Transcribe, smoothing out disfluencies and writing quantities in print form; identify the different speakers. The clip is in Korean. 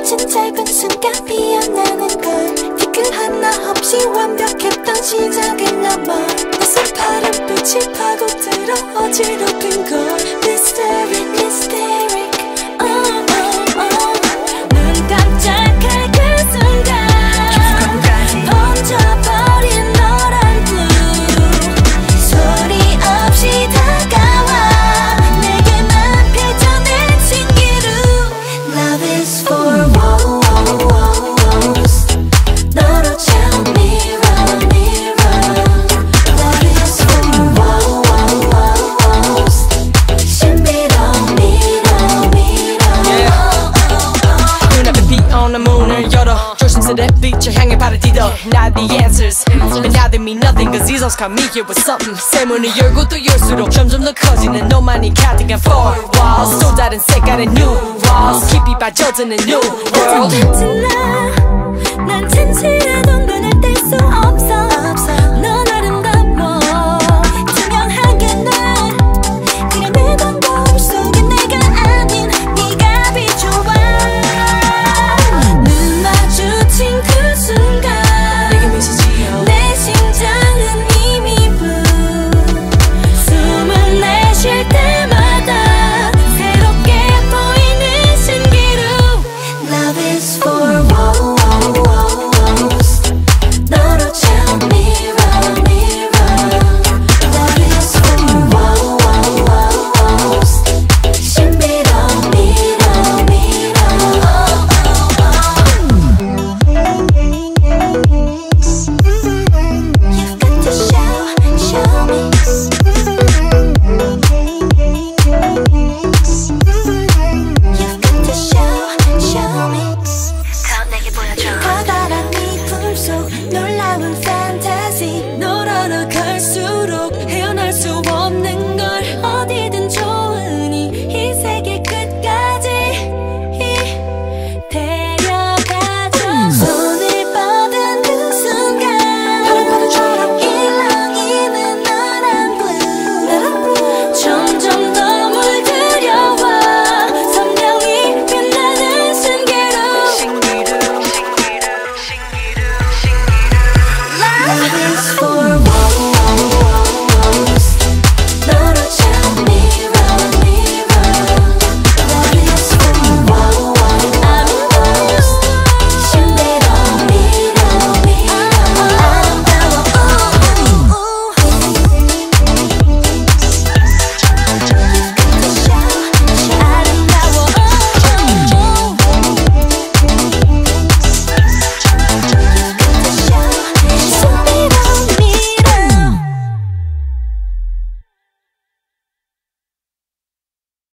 Speaker 1: 맺힌 짧은 순간 피어나는 걸 티끌 하나 없이 완벽했던 시작을 넘어 낯선 파란빛이 파고들어 어지럽힌 걸 Mysteric, mysteric 눈 깜짝할 그 순간 번져버린 노란 blue 소리 없이 다가와 내게만 펼쳐낸 신기루 Love is for woes 너로 채운 mirror, mirror Love is for woes 신비로운 mirror, mirror
Speaker 2: 눈앞에 비 오는 문을 열어 조심스레 빛을 향해 발을 디뎌 Not the answers But now they mean nothing Cause these songs come me here with something 새 문을 열고 또 열수록 점점 더 커지는 너만이 가득한 four walls 또 다른 색깔의 new walls 깊이 빠져드는 new world
Speaker 1: 난 튼튼한